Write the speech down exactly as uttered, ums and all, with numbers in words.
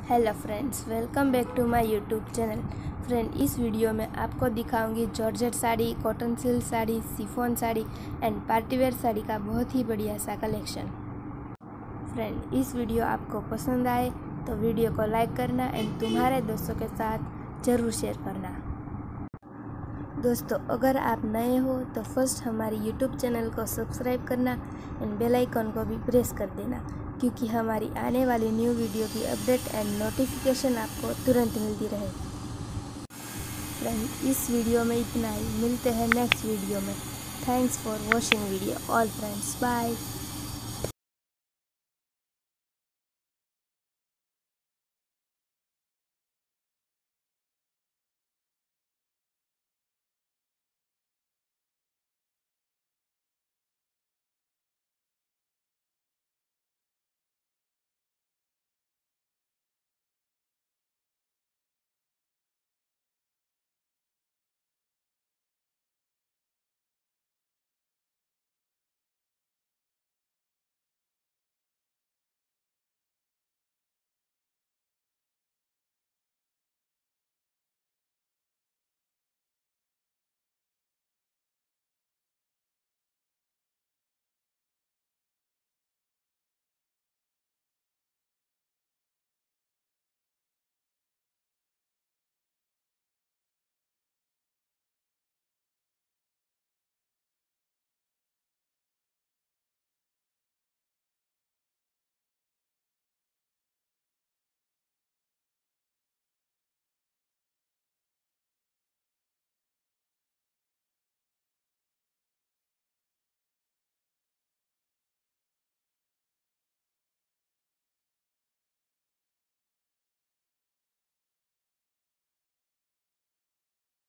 Hello friends, welcome back to my YouTube channel. Friend, इस video में आपको दिखाऊंगी georgette sari, cotton silk sari, chiffon sari and partywear sari का बहुत ही बढ़िया सा कलेक्शन। फ्रेंड, इस वीडियो आपको पसंद आए तो वीडियो को लाइक करना एंड तुम्हारे दोस्तों के साथ ज़रूर शेयर करना। दोस्तों, अगर आप नए हो तो फर्स्ट हमारी यूट्यूब चैनल को सब्सक्राइब करना एंड बेल आइकन को भी प्रेस कर देना, क्योंकि हमारी आने वाली न्यू वीडियो की अपडेट एंड नोटिफिकेशन आपको तुरंत मिलती रहे। फ्रेंड, इस वीडियो में इतना ही। मिलते हैं नेक्स्ट वीडियो में। Thanks for watching video all friends. Bye.